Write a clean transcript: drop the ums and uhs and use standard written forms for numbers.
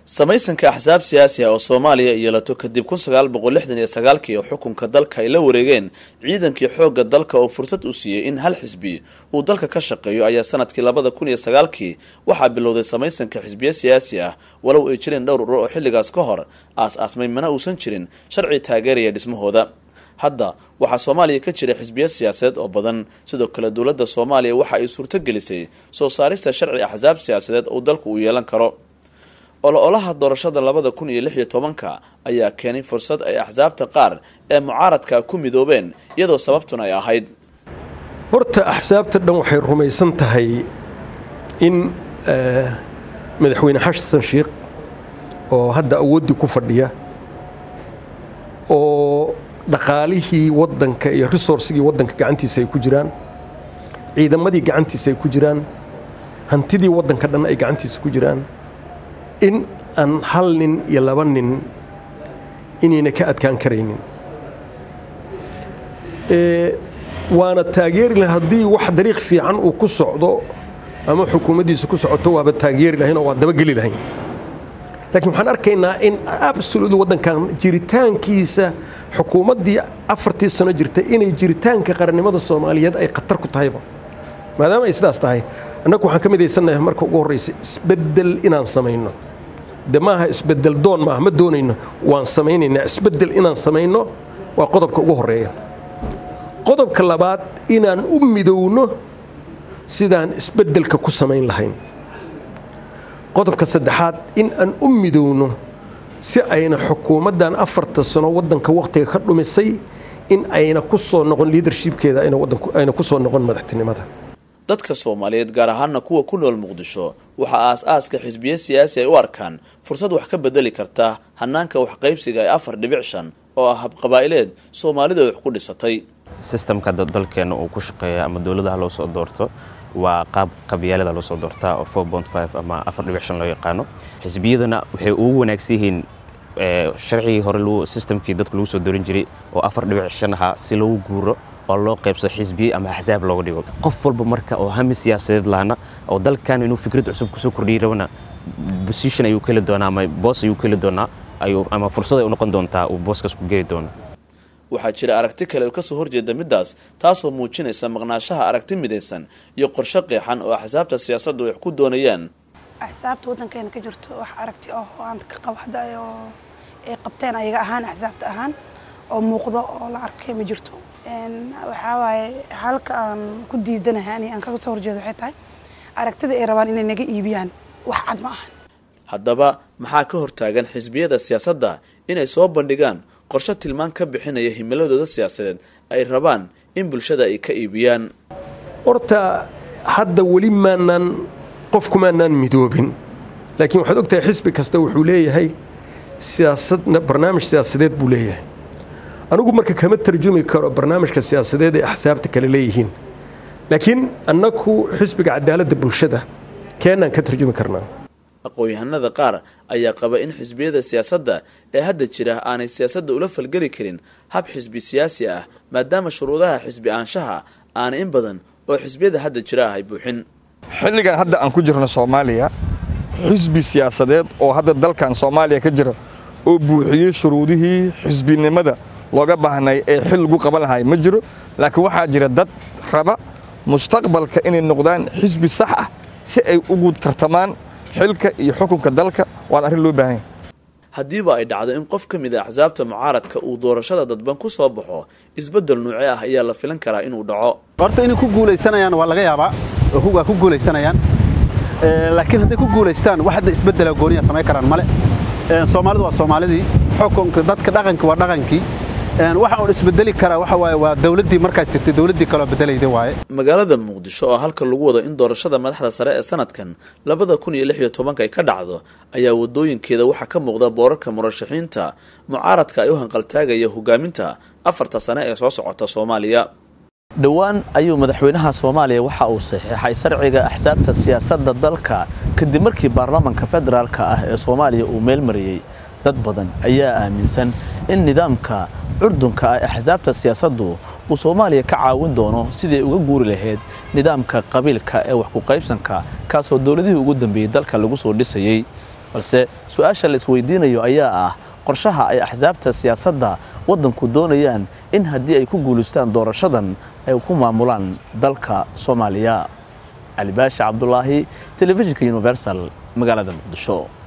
samaysanka axsaab siyaasi ah oo Soomaaliya yeelato kadib 1969 oo xukunka dalka ay la wareegeen ciidankii xoogga dalka oo fursad u siiyay in hal xisbi uu dalka ka shaqeeyo ayaa sanadkii 2009 waxa bilowday samaysanka xisbiya siyaasi ah walow ay jireen dhowr urur oo xilligaas ka hor aas-aasmay mana uusan jirin sharci taageeraya dhismahooda. hadda waxa Soomaaliya ka jira xisbiya siyaasadeed oo badan sidoo kale dawladda Soomaaliya waxa ay suurto gelisay soo saarista sharci axsaab siyaasadeed oo dalku u yeelan karo. ololaha doorashada 2016 ayaa keenay fursad ay axsaabta qaar ee mucaaradka ku midoobeen iyadoo sababtuna ay ahayd horta axsaabta dhan waxay rumaysan tahay in madaxweyne Xasan Sheekh oo hadda awoodii ku fadhiya oo dhaqaalihii wadanka iyo resourcigii wadanka gacantiisa ay ku jiraan ciidamadii gacantiisa ay ku jiraan hantidii wadanka dhan ay gacantiisa ku jiraan in aan hal nin iyo laba nin inayna ka adkaan karaynin waana taageeri lahayn haddii wax dariiq fiican uu ku socdo ama xukuumaddiisa ku socoto waaba taageeri lahayn oo waa dabageli lahayn laakiin waxaan arkaynaa in absolutely wadankan jiritaankiisa xukuumaddii 4 sano jirtay inay jiritaanka qarannimada Soomaaliyeed ay khatar ku tahayba maadaama ay sidaas tahay annagu waxaan ka midaysanahay marka ugu horreysay isbedel inaan samayno damaha isbedel doon ma doonayno waan samaynaynaa isbedel inaan samayno waa qodobka ugu horeeya qodobka labaad inaan u midowno sidaan isbedelka ku samayn lahayn qodobka saddexaad in aan u midowno si ayna xukuumaddan 4 sano wadanka waqtiga ka dhumisay in ayna ku soo noqon leadershipkeeda ayna ku soo noqon madaxtinimada dadka Soomaaliyeed gaar ahaan kuwa ku nool Muqdisho waxa aas-aaska xisbiya siyaasi ay u arkaan fursad wax ka bedeli karta hanaanka wax qaybsiga ay 4.5 oo ah hab qabaa'ileed Soomaalida wax ku dhisatay systemka dalkeena uu ku shaqeeyo ama dawladda loo soo doorto waa qaab qabyaalada loo soo doortaa oo 4.5 ama 4.5 loo yaqaano xisbiyadana waxay ugu wanaagsan yihiin sharci hore loo systemkii dadka lagu soo doorin jiray oo 4.5 ah si loo guuro oo loo qaybso xisbiye ama axsaab looga dhigo qof walba marka oo hami siyaasadeed laana oo dalkan inuu fikrad cusub ku soo kordhiyo rabana position ayuu kala doonaa ama boss ayuu kala doonaa ama fursad ay u noqon doontaa oo bosskaas ku geeri doona waxaa jira aragti kale oo ka soo horjeeda midaas taasoo muujinaysa maqnaashaha aragti midaysan iyo qorshe qeexan oo axsaabta siyaasaddu wax ku doonayaan axsaabta wadankeena ka jirto wax aragti oo aan ka qabada ay qabteen ayaga ahaan axsaabta ahaan oo muuqdo oo la arkay ma jirto waxa waaye halka aan ku diidanahay aan kaga soo horjeedo waxay tahay aragtida ay rabaan inay naga iibiyaan wax cad ma ahan haddaba maxaa ka hortaagan xisbiyada siyaasadda inay soo bandhigaan qorshe tilmaan ka bixinaya himiladooda siyaasadeed ay rabaan in bulshada ay ka iibiyaan horta hadda wali maanan qofkumaanaan midoobin laakiin waxaad ogtahay xisbi kasta wuxuu leeyahay siyaasadna barnaamij siyaasadeed buu leeyahay anigu marka kama tarjumi karo barnaamijka siyaasadeed ee axsaabta kale leeyihiin laakiin annagu xisbiga cadaaladda bulshada keenaan ka tarjumi karnaa aqoon-yahanada qaar ayaa qaba in xisbiyada siyaasadda ee hadda jira aanay siyaasadda ula falgeli karin hab xisbi siyaasi ah maadaama shuruudaha xisbi aanshaha aanay in badan oo xisbiyada hadda jira ay buuxin xilligan hadda aan ku jirno Soomaaliya xisbi siyaasadeed oo hadda dalkan Soomaaliya ka jira oo buuxiyay shuruudihii xisbinimada looga baahnay ee xil lagu qaban lahaay ma jiro laakiin waxaa jira dad raba mustaqbalka inay noqdaan xisbi sax ah si ay ugu tartamaan xilka iyo xukunka dalka waa arrin loo baahan yahay haddiiba ay dhacdo in qof ka mid ah axsaabta mucaaradka uu doorashada dadban ku soo baxo isbedel nuuci ah ayaa la filan karaa inuu dhaco horta inay ku guuleysanayaan waa laga yaabaa oo ku guuleysanayaan laakiin hadday ku guuleystaan wax hadda isbedel gooniya sameey karaan male Soomaalidu waa Soomaalidii xukunka dadka dhaqanka waa dhaqankii waxa uu isbedeli kara waxa waaye waa dawladdii markaas jirtay dawladdii kale bedelayday waaye magaalada Muqdisho oo halka lagu wado in doorashada madaxda sare ee sanadkan 2016 ay ka dhacdo ayaa wadooyinkeeda waxa ka muuqda boorarka murashaxiinta mucaaradka ay u hanqaltaagaya hogaaminta 4 sano ee soo socota Soomaaliya dhawaan ayuu madaxweynaha Soomaaliya waxa uu saxiixay sharciga axsaabta siyaasadda dalka kadib markii baarlamaanka federaalka ah ee Soomaaliya uu meel mariyay dad badan ayaa aaminsan in nidaamka curdunka ah axsaabta siyaasaddu uu Soomaaliya ka caawin doono sidii uga guuri lahayd nidaamka qabiilka ee wax ku qaybsanka kaasoo dawladihii ugu dambeeyay dalka lagu soo dhisayay balse su-aasha la isweydiinayo ayaa ah qorshaha ay axsaabta siyaasadda waddanku doonayaan in haddii ay ku guulaystaan doorashadan ay ku maamulaan dalka Soomaaliya. Ali Baashi Cabdullaahi, Telefishinka Universal, magaalada Muqdisho.